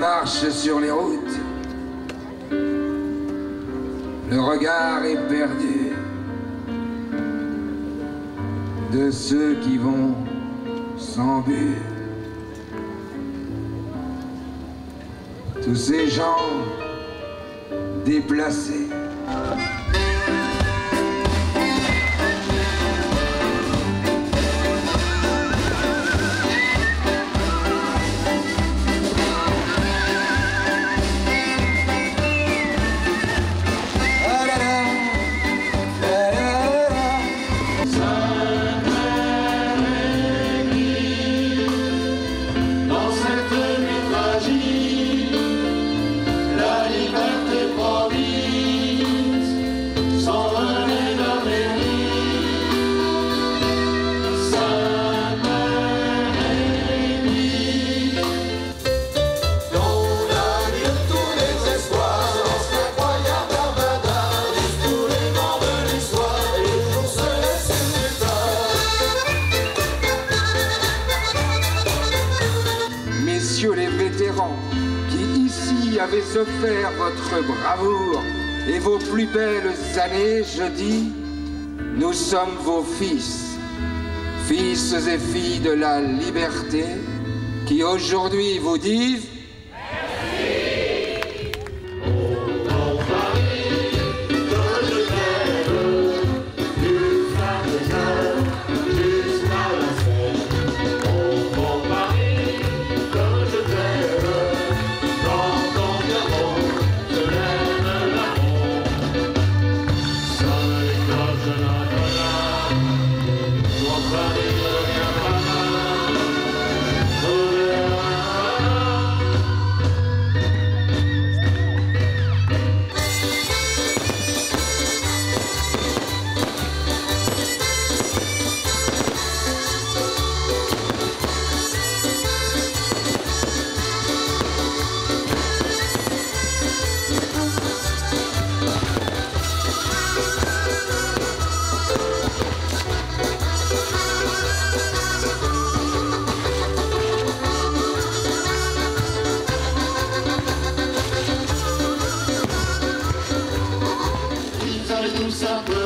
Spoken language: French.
marchent sur les routes. Le regard est perdu de ceux qui vont sans but. Tous ces gens déplacés. Messieurs les vétérans, qui ici avez offert votre bravoure et vos plus belles années, je dis, nous sommes vos fils, fils et filles de la liberté, qui aujourd'hui vous disent tout ça.